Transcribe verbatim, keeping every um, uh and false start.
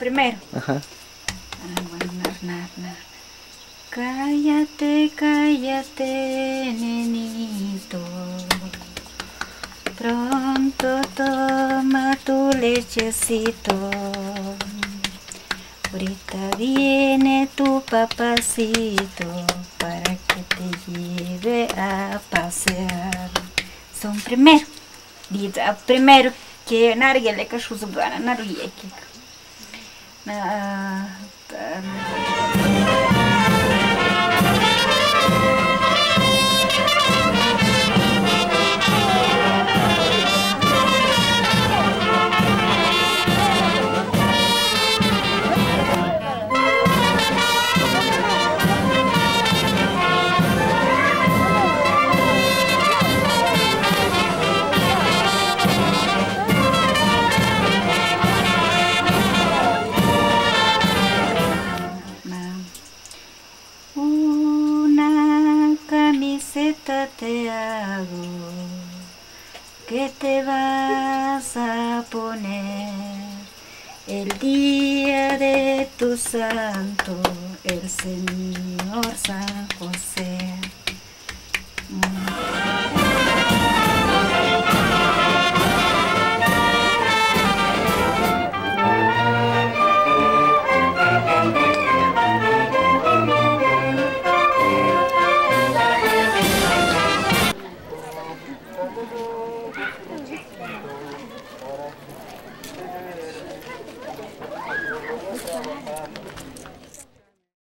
primero. Ajá. Ah, bueno, nar, nar, nar. Cállate, cállate, nenito. Pronto toma tu lechecito. Ahorita viene tu papacito para que te lleve a pasear. Son primero. Dice primero que nargele que shuzugana naruyeki. Na una camiseta te hago, ¿qué te vas a poner el día de tu santo, el Señor San José? Mm.